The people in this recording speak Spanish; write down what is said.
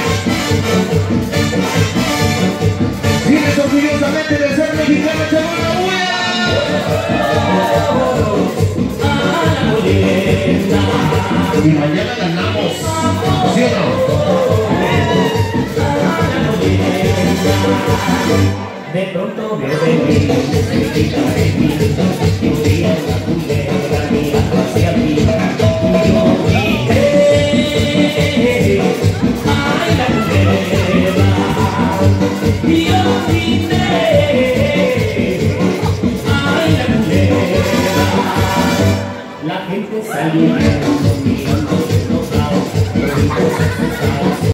Vienes orgullosamente de ser mexicano, chabona, y mañana ganamos, ¿sí o no? De pronto veo venir, cerquita de mí, un día la culebra mirando hacia mí. Yo dije, ay la culebra. Yo dije, ay la culebra. La gente salía mirando de los lados, los ricos asustados.